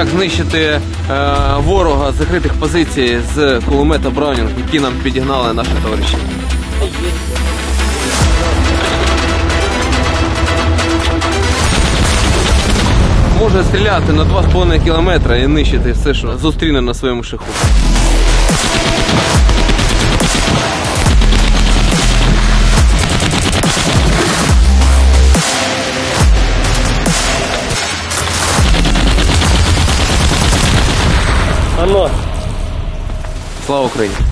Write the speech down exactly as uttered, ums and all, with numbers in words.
як знищити е, ворога з закритих позицій з кулемета Браунінг, які нам підігнали наші товариші. Може стріляти на два з половиною кілометра і нищити все, що зустріне на своєму шляху. Оно. Слава Україні!